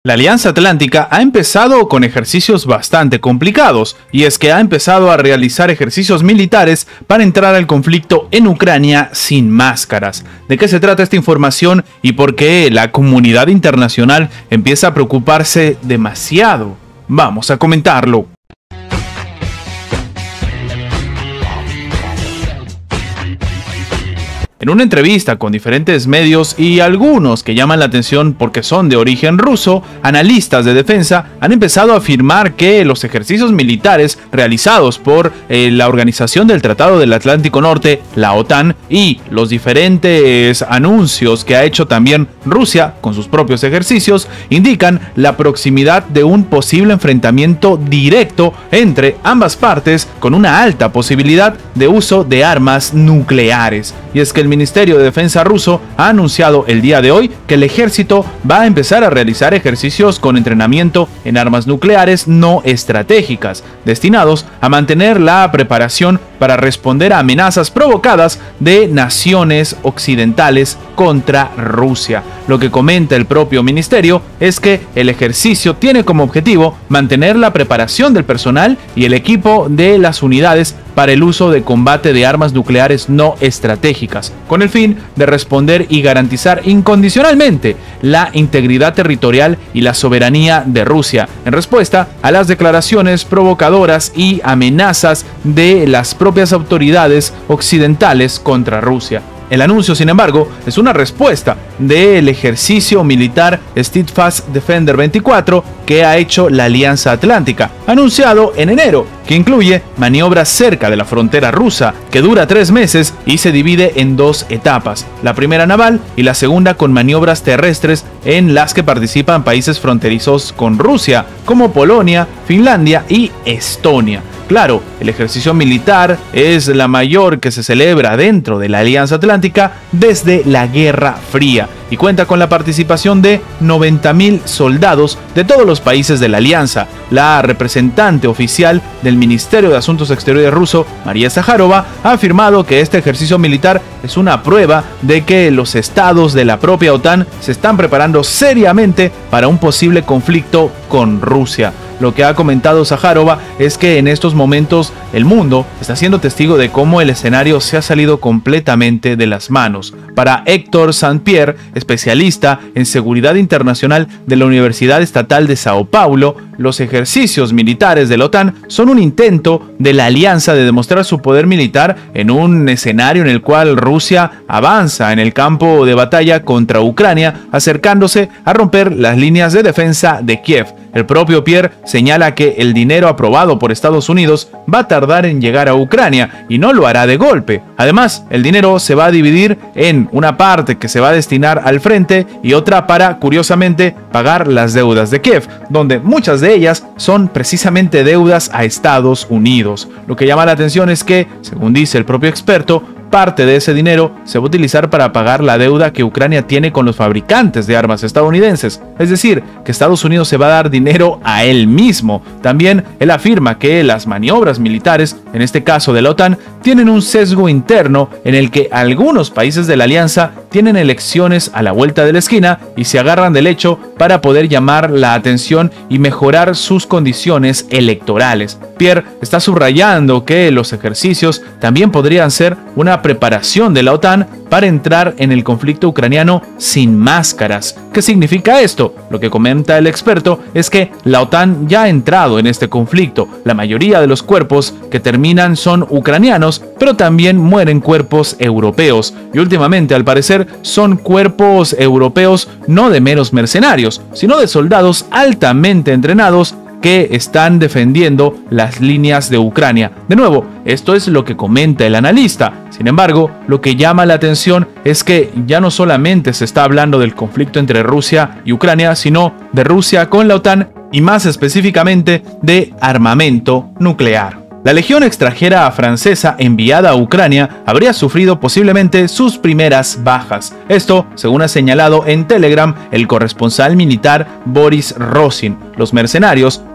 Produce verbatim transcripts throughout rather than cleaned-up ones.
La Alianza Atlántica ha empezado con ejercicios bastante complicados, y es que ha empezado a realizar ejercicios militares para entrar al conflicto en Ucrania sin máscaras. ¿De qué se trata esta información y por qué la comunidad internacional empieza a preocuparse demasiado? Vamos a comentarlo. En una entrevista con diferentes medios y algunos que llaman la atención porque son de origen ruso, analistas de defensa han empezado a afirmar que los ejercicios militares realizados por eh, la Organización del Tratado del Atlántico Norte, la OTAN, y los diferentes anuncios que ha hecho también Rusia con sus propios ejercicios, indican la proximidad de un posible enfrentamiento directo entre ambas partes con una alta posibilidad de uso de armas nucleares. Y es que el Ministerio de Defensa ruso ha anunciado el día de hoy que el ejército va a empezar a realizar ejercicios con entrenamiento en armas nucleares no estratégicas, destinados a mantener la preparación para responder a amenazas provocadas de naciones occidentales contra Rusia. Lo que comenta el propio ministerio es que el ejercicio tiene como objetivo mantener la preparación del personal y el equipo de las unidades para el uso de combate de armas nucleares no estratégicas, con el fin de responder y garantizar incondicionalmente la integridad territorial y la soberanía de Rusia, en respuesta a las declaraciones provocadoras y amenazas de las propias autoridades occidentales contra Rusia. El anuncio, sin embargo, es una respuesta del ejercicio militar Steadfast Defender veinticuatro que ha hecho la Alianza Atlántica, anunciado en enero, que incluye maniobras cerca de la frontera rusa, que dura tres meses y se divide en dos etapas, la primera naval y la segunda con maniobras terrestres en las que participan países fronterizos con Rusia, como Polonia, Finlandia y Estonia. Claro, el ejercicio militar es la mayor que se celebra dentro de la Alianza Atlántica desde la Guerra Fría y cuenta con la participación de noventa mil soldados de todos los países de la Alianza. La representante oficial del Ministerio de Asuntos Exteriores ruso, María Zaharova, ha afirmado que este ejercicio militar es una prueba de que los estados de la propia OTAN se están preparando seriamente para un posible conflicto con Rusia. Lo que ha comentado Zaharova es que en estos momentos el mundo está siendo testigo de cómo el escenario se ha salido completamente de las manos. Para Héctor Saint-Pierre, especialista en seguridad internacional de la Universidad Estatal de Sao Paulo, los ejercicios militares de la OTAN son un intento de la alianza de demostrar su poder militar en un escenario en el cual Rusia avanza en el campo de batalla contra Ucrania, acercándose a romper las líneas de defensa de Kiev. El propio Pierre señala que el dinero aprobado por Estados Unidos va a tardar en llegar a Ucrania y no lo hará de golpe. Además, el dinero se va a dividir en una parte que se va a destinar al frente y otra para, curiosamente, pagar las deudas de Kiev, donde muchas de ellas son precisamente deudas a Estados Unidos. Lo que llama la atención es que, según dice el propio experto, parte de ese dinero se va a utilizar para pagar la deuda que Ucrania tiene con los fabricantes de armas estadounidenses. Es decir, que Estados Unidos se va a dar dinero a él mismo. También él afirma que las maniobras militares, en este caso de la OTAN, tienen un sesgo interno en el que algunos países de la alianza tienen elecciones a la vuelta de la esquina y se agarran del hecho para poder llamar la atención y mejorar sus condiciones electorales. Pierre está subrayando que los ejercicios también podrían ser una preparación de la OTAN para entrar en el conflicto ucraniano sin máscaras. ¿Qué significa esto? Lo que comenta el experto es que la OTAN ya ha entrado en este conflicto. La mayoría de los cuerpos que terminan son ucranianos, pero también mueren cuerpos europeos. Y últimamente, al parecer, son cuerpos europeos no de meros mercenarios, sino de soldados altamente entrenados que están defendiendo las líneas de Ucrania. De nuevo, esto es lo que comenta el analista. Sin embargo, lo que llama la atención es que ya no solamente se está hablando del conflicto entre Rusia y Ucrania, sino de Rusia con la OTAN y más específicamente de armamento nuclear. La legión extranjera francesa enviada a Ucrania habría sufrido posiblemente sus primeras bajas. Esto, según ha señalado en Telegram el corresponsal militar Boris Rosin. Los mercenarios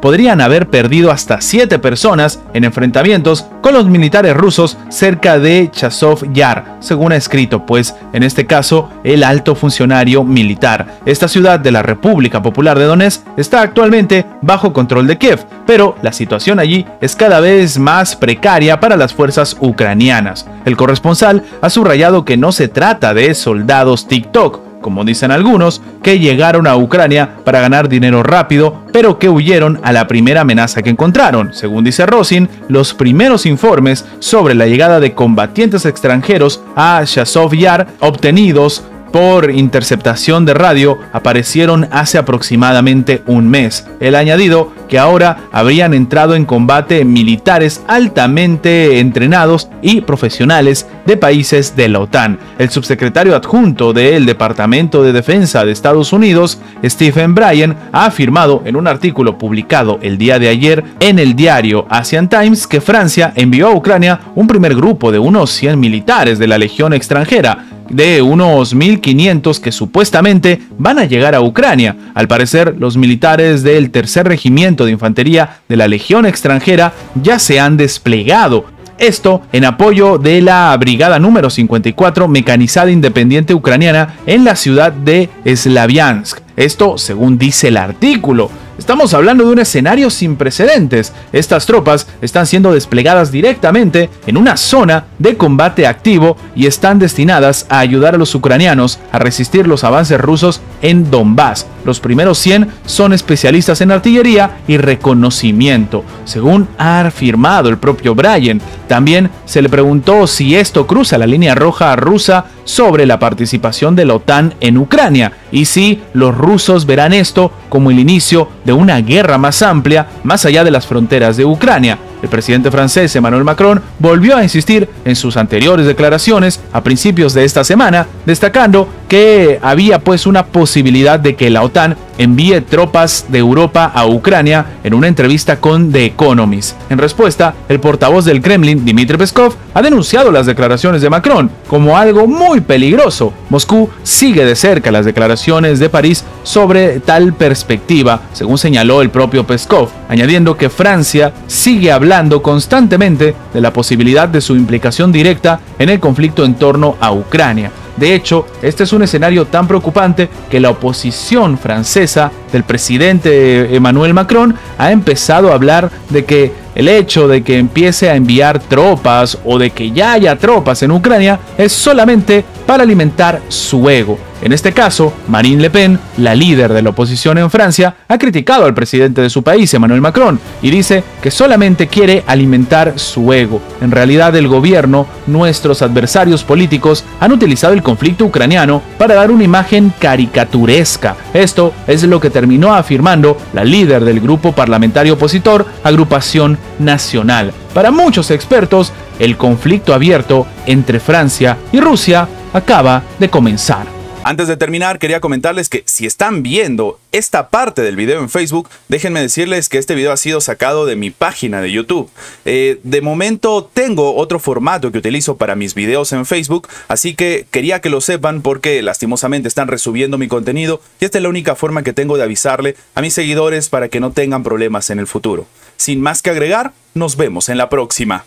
podrían haber perdido hasta siete personas en enfrentamientos con los militares rusos cerca de Chazov Yar, según ha escrito, pues, en este caso, el alto funcionario militar. Esta ciudad de la República Popular de Donetsk está actualmente bajo control de Kiev, pero la situación allí es cada vez más precaria para las fuerzas ucranianas. El corresponsal ha subrayado que no se trata de soldados TikTok, como dicen algunos, que llegaron a Ucrania para ganar dinero rápido, pero que huyeron a la primera amenaza que encontraron. Según dice Rosin, los primeros informes sobre la llegada de combatientes extranjeros a Chazov Yar, obtenidos por interceptación de radio, aparecieron hace aproximadamente un mes. Él ha añadido que ahora habrían entrado en combate militares altamente entrenados y profesionales de países de la OTAN. El subsecretario adjunto del Departamento de Defensa de Estados Unidos, Stephen Bryan, ha afirmado en un artículo publicado el día de ayer en el diario Asian Times que Francia envió a Ucrania un primer grupo de unos cien militares de la Legión extranjera, de unos mil quinientos que supuestamente van a llegar a Ucrania. Al parecer, los militares del tercer Regimiento de Infantería de la Legión extranjera ya se han desplegado. Esto en apoyo de la Brigada número cincuenta y cuatro Mecanizada Independiente Ucraniana en la ciudad de Slaviansk. Esto según dice el artículo. Estamos hablando de un escenario sin precedentes. Estas tropas están siendo desplegadas directamente en una zona de combate activo y están destinadas a ayudar a los ucranianos a resistir los avances rusos en Donbass. Los primeros cien son especialistas en artillería y reconocimiento, según ha afirmado el propio Bryan. También se le preguntó si esto cruza la línea roja rusa sobre la participación de la OTAN en Ucrania y si los rusos verán esto como el inicio de una guerra más amplia más allá de las fronteras de Ucrania. El presidente francés Emmanuel Macron volvió a insistir en sus anteriores declaraciones a principios de esta semana, destacando que había pues una posibilidad de que la OTAN envíe tropas de Europa a Ucrania en una entrevista con The Economist. En respuesta, el portavoz del Kremlin, Dmitry Peskov, ha denunciado las declaraciones de Macron como algo muy peligroso. Moscú sigue de cerca las declaraciones de París sobre tal perspectiva, según señaló el propio Peskov, añadiendo que Francia sigue hablando constantemente de la posibilidad de su implicación directa en el conflicto en torno a Ucrania. De hecho, este es un escenario tan preocupante que la oposición francesa del presidente Emmanuel Macron ha empezado a hablar de que el hecho de que empiece a enviar tropas o de que ya haya tropas en Ucrania es solamente para alimentar su ego. En este caso, Marine Le Pen, la líder de la oposición en Francia, ha criticado al presidente de su país, Emmanuel Macron, y dice que solamente quiere alimentar su ego. En realidad, el gobierno, nuestros adversarios políticos, han utilizado el conflicto ucraniano para dar una imagen caricaturesca. Esto es lo que terminó afirmando la líder del grupo parlamentario opositor, Agrupación Nacional. Para muchos expertos, el conflicto abierto entre Francia y Rusia acaba de comenzar. Antes de terminar, quería comentarles que si están viendo esta parte del video en Facebook, déjenme decirles que este video ha sido sacado de mi página de YouTube. Eh, de momento tengo otro formato que utilizo para mis videos en Facebook, así que quería que lo sepan porque lastimosamente están resubiendo mi contenido y esta es la única forma que tengo de avisarle a mis seguidores para que no tengan problemas en el futuro. Sin más que agregar, nos vemos en la próxima.